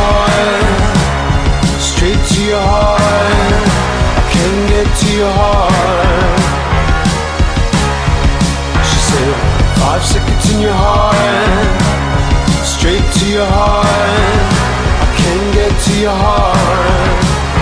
heart, straight to your heart. I can't get to your heart. She said 5 seconds in your heart, straight to your heart. I can't get to your heart.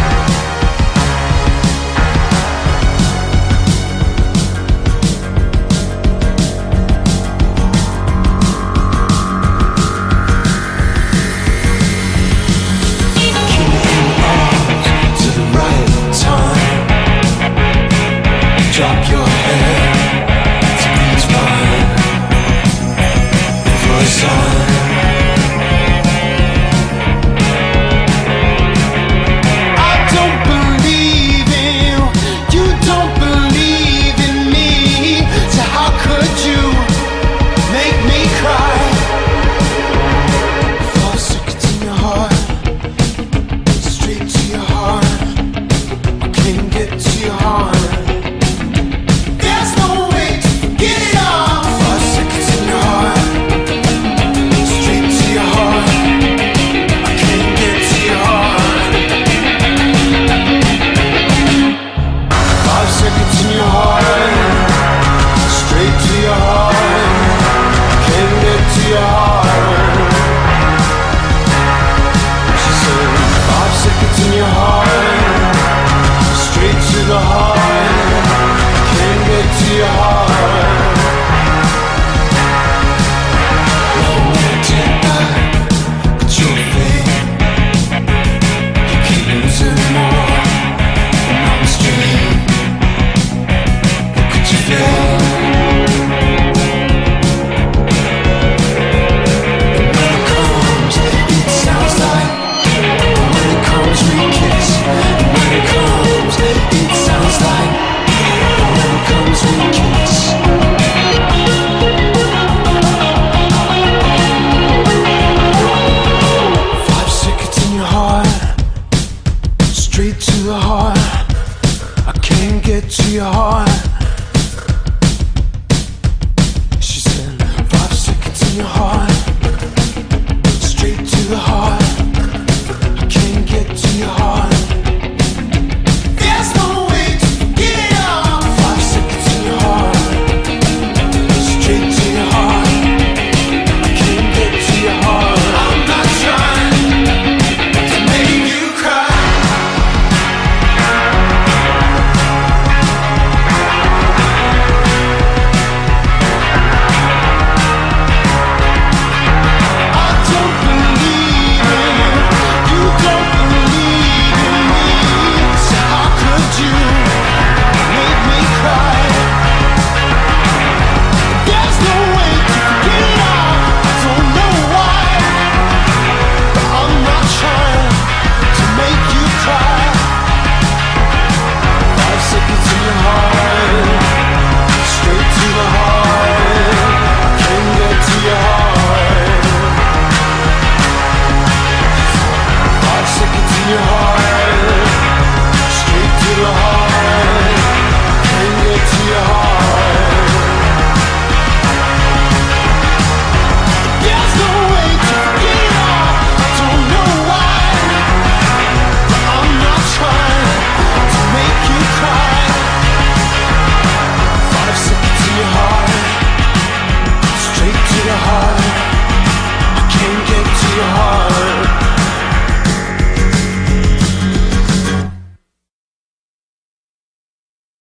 Drop your head to beats mine for a sign. I don't believe in you, you don't believe in me. So how could you make me cry? 5 seconds in your heart, straight to your heart. I can't get to your heart. Straight to the heart, I can't get to your heart.